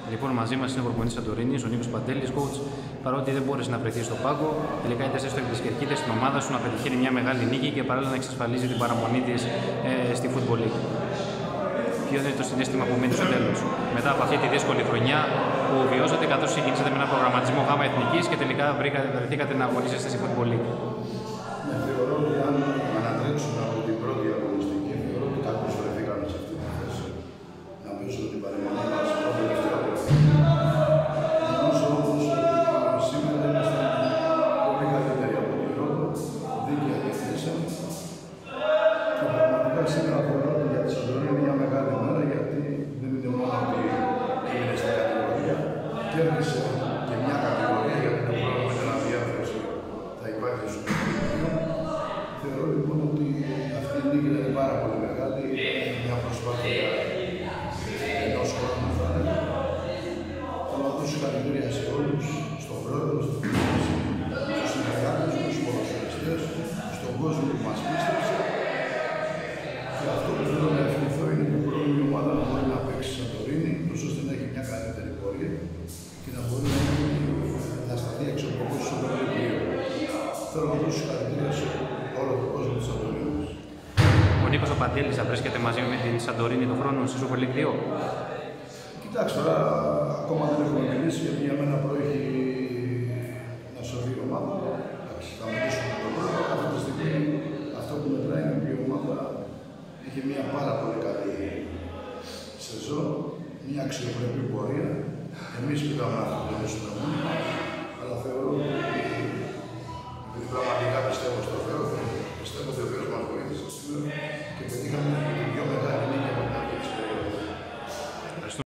Λοιπόν, μαζί μας είναι ο προπονητής Σαντορίνης, ο Νίκος Παντέλης, coach. Παρότι δεν μπόρεσε να βρεθεί στο πάγκο, τελικά είδες έστω τις κερκίδες στην ομάδα σου να πετυχαίνει μια μεγάλη νίκη και παράλληλα να εξασφαλίζει την παραμονή της στη Football League. Ποιο είναι το συναίσθημα που μένει στο τέλος, μετά από αυτή τη δύσκολη χρονιά που βιώσατε καθώς ξεκινήσατε με ένα προγραμματισμό ΓΑΜΑ Εθνικής και τελικά βρεθήκατε να αγωνίζεστε στη Football League? Ναι, θεωρώ ότι αν ανατρέξουμε από την πρώτη αγωνιστική, θεωρώ ότι κακώς βρεθήκαμε σε αυτή τη θέση. Να πέσουμε την παρεμονή μας από την τελευταία τελευταία. Νομίζω όμως ότι σήμερα είμαστε πολύ καλύτεροι από την Ρόδο, δίκαια διευθύνσαμε. Και πραγματικά σήμερα θεωρώ ότι για τη Σαντορίνη είναι μια μεγάλη μέρα, γιατί δεν είναι μόνο ότι έμεινε στην κατηγορία, κέρδισε και μια κατηγορία, γιατί το πρόγραμμα είναι αναδιάρθρωση θα υπάρχει στο Σαντορίνη. Θεωρώ λοιπόν ότι αυτή η νίκη είναι πάρα πολύ μεγάλη, είναι μια προσπάθεια ενός χρόνου θα έλεγα. Θέλω να δώσω συγχαρητήρια σε όλους, στον πρόεδρο, στην κυβέρνηση, στους συνεργάτες, στους ποδοσφαιριστές, στον κόσμο που μας πίστεψε. Και αυτό που θέλω να ευχηθώ είναι που πρώτη η ομάδα να μπορεί να παίξει στη Σαντορίνη, ώστε να έχει μια καλύτερη πορεία και να μπορεί να σταθεί έξω από το στο Βελγίο. Θέλω να δώσω συγχαρητήρια σε όλο τον κόσμο της Σαντορίνης. Ο Νίκος Παντέλης θα βρίσκεται μαζί με την Σαντορίνη του χρόνου στη Super League 2. Κοιτάξτε, τώρα ακόμα δεν έχουμε μιλήσει, γιατί για μένα προέχει να σωθεί η ομάδα. Θα μιλήσουμε με τον πρόεδρο. Αυτή τη στιγμή αυτό που μετράει είναι ότι η ομάδα είχε μια πάρα πολύ καλή σεζόν, μια αξιοπρεπή πορεία. Εμείς πήγαμε να αυτοκτονήσουμε μόνοι μας, αλλά θεωρώ ότι επειδή πραγματικά πιστεύω στο Θεό, πιστεύω ότι ο Θεός μας βοήθησε σήμερα και πετύχαμε τη πιο μεγάλη νίκη.